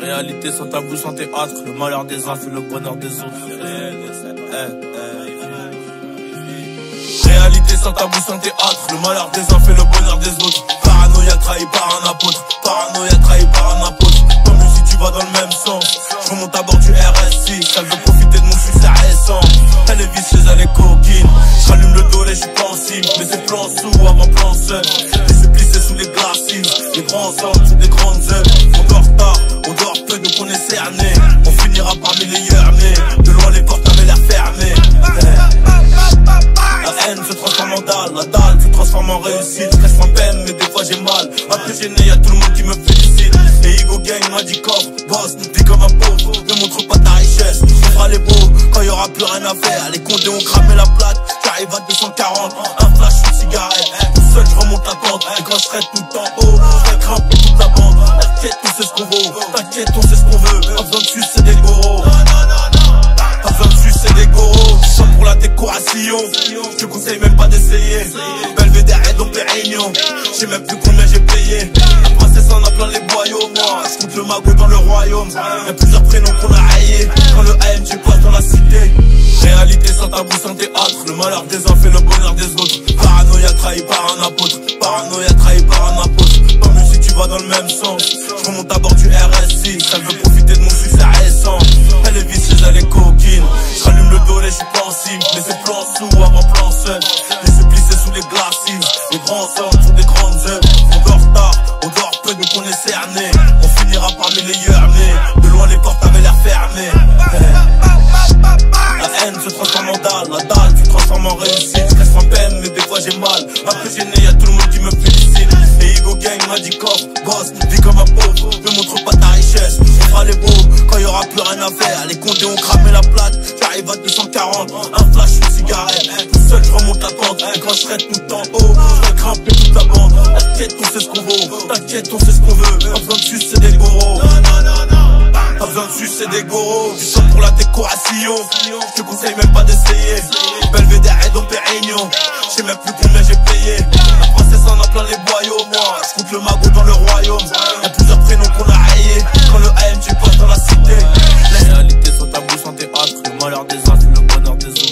Réalité sans tabou, sans théâtre. Le malheur des uns fait le bonheur des autres. Réalité sans tabou, sans théâtre. Le malheur des uns fait le bonheur des autres. Paranoïa trahi par un apôtre. Paranoïa trahi par un apôtre. Tant mieux si tu vas dans le même sens. Je remonte à bord du RS6. Elle veut profiter de mon succès récent. Elle est vicieuse, elle est coquine. J'allume le dos, je suis pas en cible. Mais c'est plan sous avant plan seul. Les supplices sous les glacis. Les grands hommes sous des grandes œuvres. On dort tard, on dort peu, donc on est cerné. On finira parmi les mais de loin les portes avaient l'air fermées. La haine se transforme en dalle, la dalle se transforme en réussite. Je reste en peine, mais des fois j'ai mal. Après gêné, y'a tout le monde qui me félicite. Et Igo Gang m'a dit coffre, boss, nous dis comme un pauvre. Ne montre pas ta richesse, on fera les beaux. Quand y'aura plus rien à faire, les condés ont cramé la plate. J'arrive à 240, un flash, une cigarette. Tout seul, je remonte la pente. Et quand je serai tout en haut, je vais grimper toute la bande. T'inquiète, on sait ce qu'on vaut. T'inquiète, on sait ce qu'on veut. Pas besoin de sucer des goros. Pas besoin de sucer des goros. Sans pour la décoration, je te conseille même pas d'essayer. Belvédère et Dom Pérignon. J'ai même plus combien j'ai payé. La princesse en a plein les boyaux. Moi, je compte le magot dans le royaume. Y'a plusieurs prénoms qu'on a haïés. Quand le AMG passe dans la cité. Réalité sans tabou, sans théâtre. Le malheur des uns fait le bonheur des autres. Paranoïa trahi par un apôtre. Paranoïa trahi par un apôtre. Tant mieux si tu vas dans le même sens. Je remonte à bord du RS6. Elle veut profiter de mon succès récent. Elle est vicieuse, elle est coquine. J'allume le dos, je suis pas en cible. Mais c'est plan sous avant plan seul. Les supplices sous les glacis. Les grands hommes font des grandes œuvres. On dort tard, on dort peu, donc on est cerné. On finira parmi les mais de loin les portes avaient l'air fermées. La haine se transforme en dalle, la dalle se transforme en réussite. Je reste en peine, mais des fois j'ai mal. Après gêné, y'a tout le monde qui me félicite. Et Igo Gang m'a dit coffre, boss, vis comme un pauvre. Ne montre pas ta richesse, on fera les beaux. Quand y'aura plus rien à faire, les condés ont cramé la plate. J'arrive à 240, un flash, une cigarette. Tout seul, je remonte la pente. Et quand je serai tout en haut, je vais grimper toute la bande. T'inquiète, on sait ce qu'on vaut. T'inquiète, on sait ce qu'on veut. Pas besoin de sucer des goros. Pas besoin de sucer des goros. Du sang pour la décoration. Je te conseille même pas d'essayer. Belvédère et Dom Pérignon. Je sais même plus combien j'ai payé. La princesse en a plein les boyaux. Moi, je compte le magot dans le royaume. Y'a plusieurs prénoms qu'on a haïés. Quand le AMG passe dans la cité. Réalité sans tabou, sans théâtre. Le malheur des uns fait le bonheur des autres.